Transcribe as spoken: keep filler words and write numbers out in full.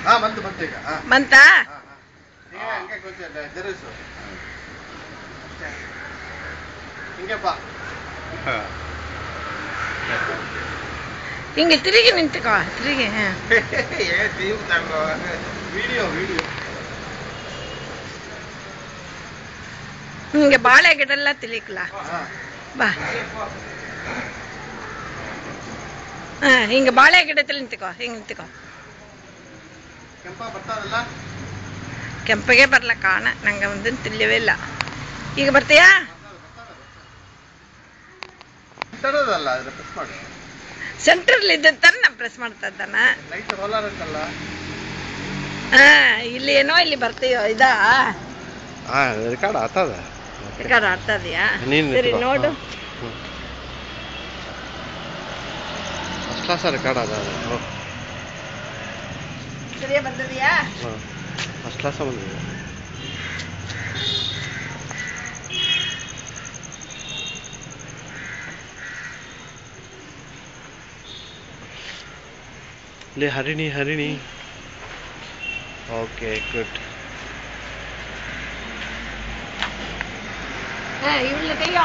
ಹಾ ಬಂತು ಬಂತು ಈಗ ಬಂತಾ ಹಂಗೆ ಕೂತಿದ್ದೆ ಜರುಸು ಹಿಂಗೆಪ್ಪ ಹಿಂಗೆ ತಿರುಗಿ ನಿಂತುಕೋ ತಿರುಗಿ ವಿಡಿಯೋ ವಿಡಿಯೋ ಹಿಂಗೆ ಬಾಳೆ ಗಿಡ ಎಲ್ಲ ತಿಲಿಕ್ಲ ಬಾ ಹಾ ಹಿಂಗೆ ಬಾಳೆ ಗಿಡದಲ್ಲಿ ನಿಂತುಕೋ ಹಿಂಗೆ ನಿಂತುಕೋ ಕೆಂಪ ಬರ್ತಾರಲ್ಲ ಕೆಂಪಗೆ ಬರಲ್ಲ ಕಾಣ ನಂಗೆ ಒಂದನ್ನು ತಿಳಿಯವೇ ಇಲ್ಲ ಈಗ ಬರ್ತೀಯಾ ತಡೋದಲ್ಲ ಅದ್ರ ಪ್ರೆಸ್ ಮಾಡಿ ಸೆಂಟ್ರಲ್ಲಿ ಇದ್ದ ತಾನೆ ನಾ ಪ್ರೆಸ್ ಮಾಡ್ತಾ ಇದ್ದಾನ ಲೈಟ್ ರೋಲರ್ ಅಂತಲ್ಲ ಹಾ ಇಲ್ಲಿ ಏನೋ ಇಲ್ಲಿ ಬರ್ತೀಯೋ ಇದಾ ಹಾ ರೆಕಾರ್ಡ್ ಆಗ್ತದ ರೆಕಾರ್ಡ್ ಆಗ್ತಾ ಇದೆಯಾ ಸರಿ ನೋಡು ಫಸ್ಟ್ ಕ್ಲಾಸ್ ರೆಕಾರ್ಡ್ ಅದ ಸರಿಯಾ ಬಂದಿದೆಯಾ ಫಸ್ಟ್ ಕ್ಲಾಸ್ ಬಂದಿದೆ ले हरिणी हरिणी ओके गुड ಇವಳ